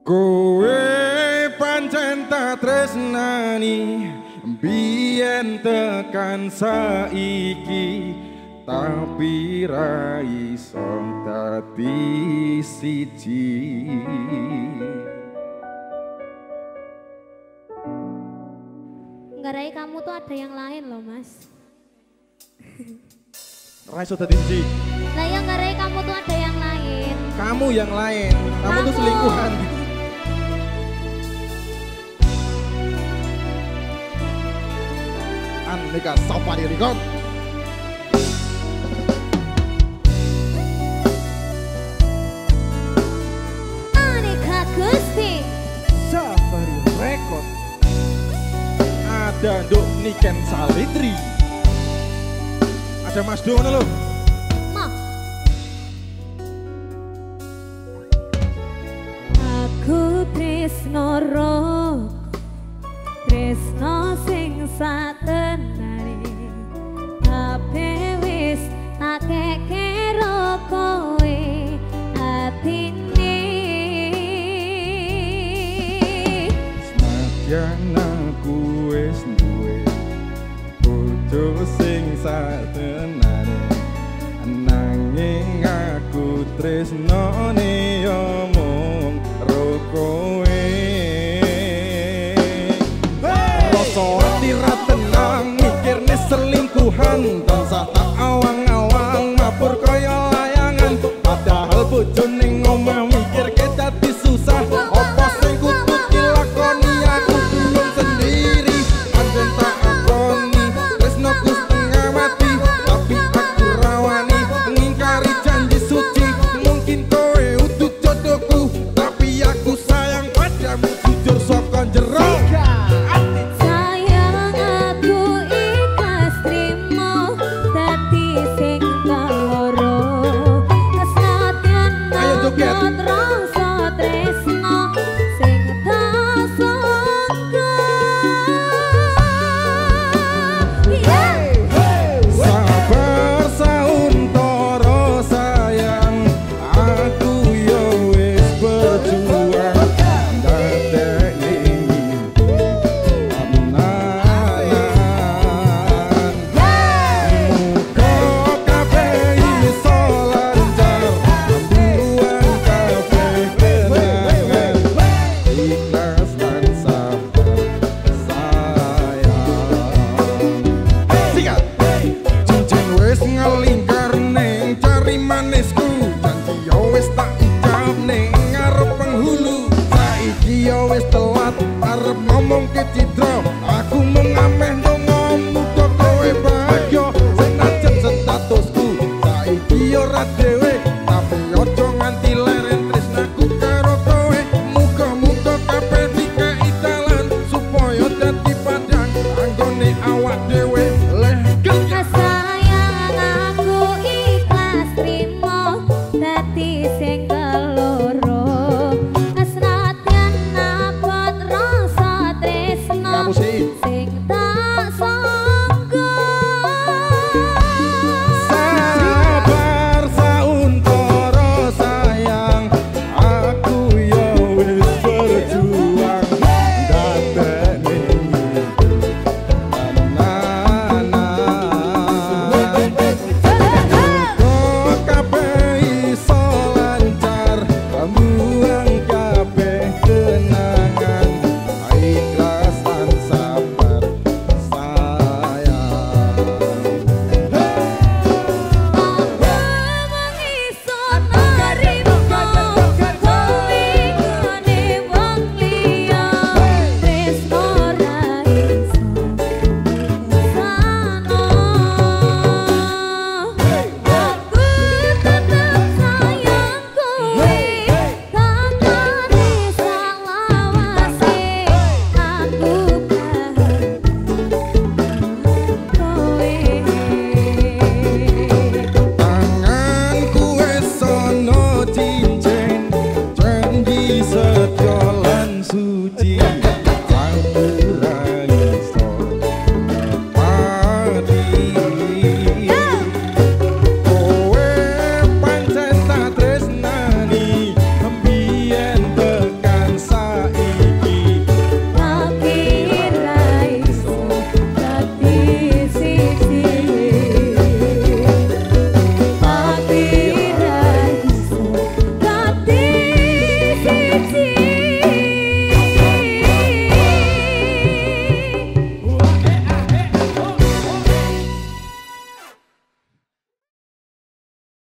Kowe pancen tak tresnani biyen tekan saiki tapi ra iso dadi siji. Nggarai kamu tuh ada yang lain loh mas. Ra iso dadi siji. Nah yang nggarai kamu tuh ada yang lain. Kamu yang lain, kamu tuh selingkuhan. Aneka sapa diri kon. Aneka Gusti Safari Record. Ada Nduk Niken Salitri. Ada Mas Dono loh. Ma. Aku tresno roko, tresno sing satenane, tapi wis tak kekero kowe atine. Senadyan aku wis duwe bojo sing satenane, nanging aku tresnone yo mung karo kowe. Rasa ati ra tenang mikirne selingkuhan, tansah tak awang-awang mabur kaya layangan, padahal bojone ngomong mikirke dadi susah. Apa sing kudu dilakoni aku bingung sendiri, anjen tak akoni tresnoku setengah mati, tapi aku rawani ngingkari janji suci. Mungkin kowe udut jodohku, tapi aku sayang padamu jujur saka jero. Sayang aku ikhlas trimo dadi sing loro, kesatian Ayo joget. banget rasa tresno sing tak sangka. Sabar sauntara sayang, aku yo wis berjuang ndadekne mimpi tenanan. Muga kabeh iso lancar, buang kabeh kenangan, ikhlas dan sabar sayang. Sikat cincin wis ngelingkar